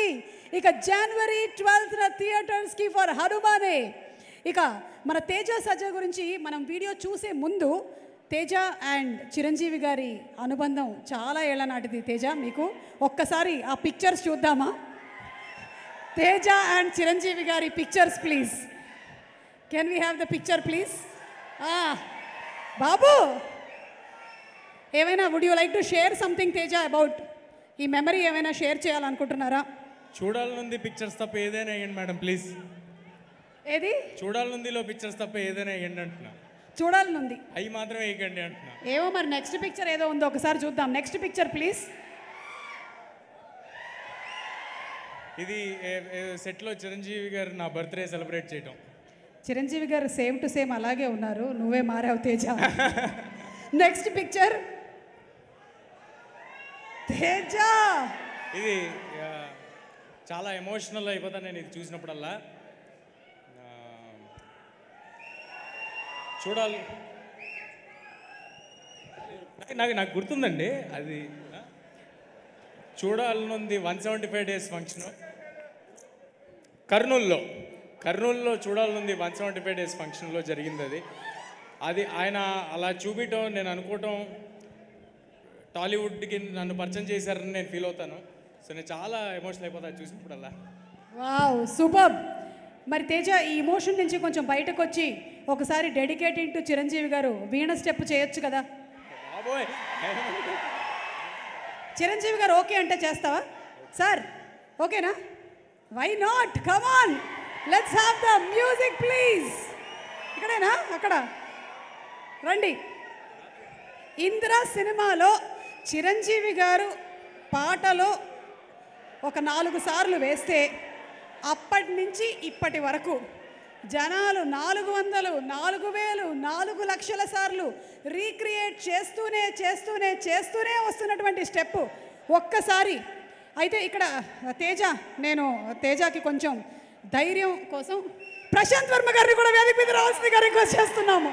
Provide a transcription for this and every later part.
ఇక జనవరి 12న థియేటర్స్కి ఫర్ హనుమానే. ఇక మన తేజ సజ్జా గురించి మనం వీడియో చూసే ముందు తేజ అండ్ చిరంజీవి గారి అనుబంధం చాలా ఏళ్ల నాటిది. తేజ, మీకు ఒక్కసారి ఆ పిక్చర్స్ చూద్దామా? తేజ అండ్ చిరంజీవి గారి pictures please. Can we have the picture please? బాబు, ఏమైనా would you like to share something Teja about ఈ మెమరీ ఏమైనా షేర్ చేయాలనుకుంటున్నారా? చూడాలనుంది పిక్చర్స్ తప్ప ఏదైనా వేయండి మేడం ప్లీజ్. ఏది చూడాలనుందిలో పిక్చర్స్ తప్ప ఏదైనా వేయండి అంటున్నా. చూడాలనుంది అవి మాత్రం వేయకండి అంటున్నా. ఏమో మరి నెక్స్ట్ పిక్చర్ ఏదో ఉందో ఒకసారి చూద్దాం. Next picture please. ఇది సెట్లో చిరంజీవి గారు నా బర్త్డే సెలబ్రేట్ చేయటం. చిరంజీవి గారు సేమ్ టు సేమ్ అలాగే ఉన్నారు, నువ్వే మారావు తేజ. Next picture Teja. ఇది చాలా ఎమోషనల్ అయిపోతాను నేను ఇది చూసినప్పుడల్లా. చూడాలి నాకు గుర్తుందండి అది. చూడాలనుంది 175 days ఫంక్షన్ కర్నూలులో చూడాలనుంది 175 days ఫంక్షన్లో జరిగింది. అది ఆయన అలా చూపించడం, నేను అనుకోవటం టాలీవుడ్కి నన్ను పరిచయం చేశారని నేను ఫీల్ అవుతాను. సో నేను చాలా ఎమోషనల్ అయిపోతాను చూసినప్పుడల్లా. Wow, super. మరి తేజ, ఈ ఇమోషన్ నుంచి కొంచెం బయటకు వచ్చి ఒకసారి డెడికేటింగ్ టు చిరంజీవి గారు వీణ స్టెప్ చేయొచ్చు కదా? బాబోయ్, చిరంజీవి గారు ఓకే అంటే చేస్తావా సార్? ఓకేనా? Why not, come on, let's have the music please. ఇక్కడేనా? అక్కడ రండి. ఇంద్ర సినిమాలో చిరంజీవి గారు పాటలో ఒక 4 సార్లు వేస్తే అప్పటి నుంచి ఇప్పటి వరకు జనాలు 400, 4000, 4 లక్షల సార్లు రీక్రియేట్ చేస్తూనే వస్తున్నటువంటి స్టెప్ ఒక్కసారి. అయితే ఇక్కడ తేజ, నేను తేజకి కొంచెం ధైర్యం కోసం ప్రశాంత్ వర్మ గారిని కూడా వేదిక మీద రావాల్సిందిగా రిక్వెస్ట్ చేస్తున్నాము.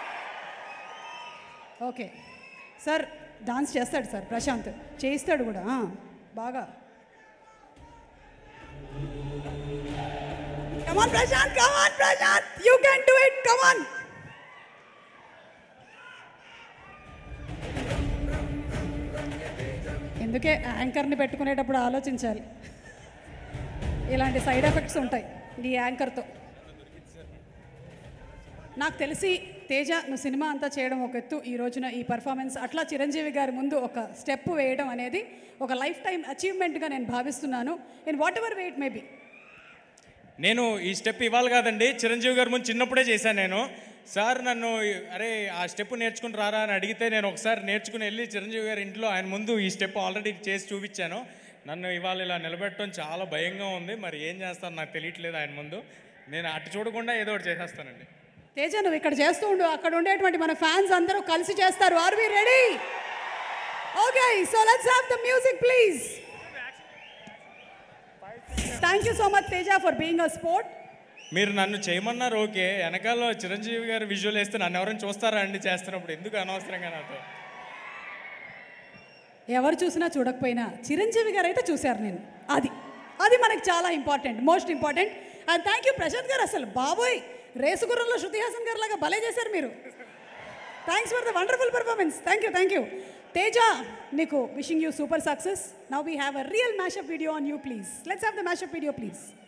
ఓకే సార్, డాన్స్ చేస్తాడు సార్ ప్రశాంత్, చేయిస్తాడు కూడా బాగా. Come on Prashant, you can do it, come on. ఎందుకే యాంకర్ని పెట్టుకునేటప్పుడు ఆలోచించాలి, ఇలాంటి సైడ్ ఎఫెక్ట్స్ ఉంటాయి ఈ యాంకర్తో. నాకు తెలిసి తేజ, నువ్వు సినిమా అంతా చేయడం ఒక ఎత్తు, ఈ రోజున ఈ పర్ఫార్మెన్స్ అట్లా చిరంజీవి గారి ముందు ఒక స్టెప్ వేయడం అనేది ఒక లైఫ్ టైం అచీవ్మెంట్గా నేను భావిస్తున్నాను. In whatever way it may be. నేను ఈ స్టెప్ ఇవ్వాలి కాదండి, చిరంజీవి గారి ముందు చిన్నప్పుడే చేశాను నేను. సార్ నన్ను అరే ఆ స్టెప్ నేర్చుకుని రారా అని అడిగితే నేను ఒకసారి నేర్చుకుని వెళ్ళి చిరంజీవి గారి ఇంట్లో ఆయన ముందు ఈ స్టెప్ ఆల్రెడీ చేసి చూపించాను. నన్ను ఇవాళ ఇలా నిలబెట్టడం చాలా భయంగా ఉంది, మరి ఏం చేస్తాను నాకు తెలియట్లేదు ఆయన ముందు. నేను అటు చూడకుండా ఏదో ఒకటి చేసేస్తానండి. తేజ, నువ్వు ఇక్కడ చేస్తూ ఉండు, అక్కడ ఉండేటువంటి మన ఫ్యాన్స్ అందరూ కలిసి చేస్తారు. Are we ready? Okay, so let's have the music please. Thank you so much Teja for being a sport. మీరు నన్ను చేయమన్నారు ఓకే, వెనకాల చిరంజీవి గారు విజువల్ వేస్తే నన్ను ఎవరైనా చూస్తారా అండి చేస్తున్నప్పుడు? ఎందుకు అనవసరంగా నాతో? ఎవరు చూసినా చూడకపోయినా చిరంజీవి గారు అయితే చూశారు నేను. అది మనకి చాలా important, most important. And thank you Prashanth గారు, అసలు బాబోయ్ రేసుగుర్రంలో శృతి హాసన్ గారు లాగా భలే చేశారు మీరు. Thanks for the wonderful performance. Thank you Teja, నీకు wishing you super success. Now we have a real mashup video on you please. Let's have the mashup video please.